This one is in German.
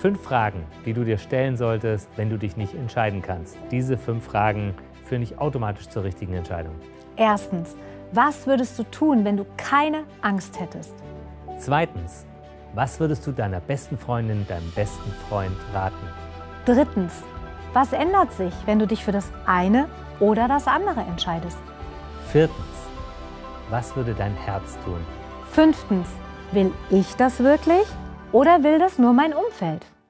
5 Fragen, die du dir stellen solltest, wenn du dich nicht entscheiden kannst. Diese 5 Fragen führen dich automatisch zur richtigen Entscheidung. Erstens, was würdest du tun, wenn du keine Angst hättest? Zweitens, was würdest du deiner besten Freundin, deinem besten Freund raten? Drittens, was ändert sich, wenn du dich für das eine oder das andere entscheidest? Viertens, was würde dein Herz tun? Fünftens, will ich das wirklich oder will das nur mein Umfeld?